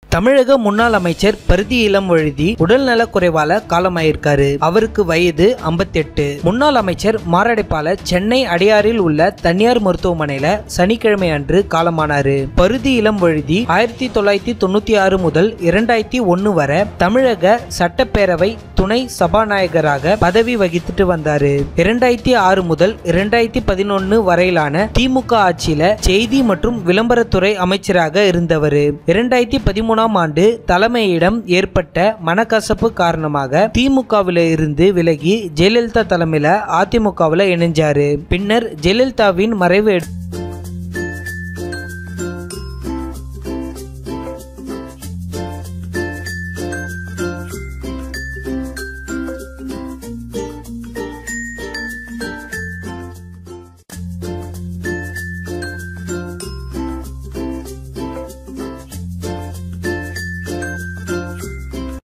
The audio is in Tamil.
தமிழக முன்னாள் அமைச்சர் பரிதி இளம்வழுதி உடல்நலக் குறைவால காலமாயிருக்காரு. அவருக்கு வயது 58. முன்னாள் அமைச்சர் மாரடைப்பால சென்னை அடையாறில் உள்ள தனியார் மருத்துவமனையில சனிக்கிழமை அன்று காலமானாரு. பரிதி இளம்வழுதி 1996 முதல் 2001 வரை தமிழக சட்டப்பேரவை துணை சபாநாயகராக பதவி வகித்துட்டு வந்தாரு. 2006 முதல் 2011 வரையிலான திமுக ஆட்சியில செய்தி மற்றும் விளம்பரத்துறை அமைச்சராக இருந்தவர். 2013 ஆண்டு தலைமையிடம் ஏற்பட்ட மனக்கசப்பு காரணமாக திமுகவில இருந்து விலகி ஜெயலலிதா தலைமையில அதிமுகவில் இணைஞ்சாரு. பின்னர் ஜெயலலிதாவின் மறைவு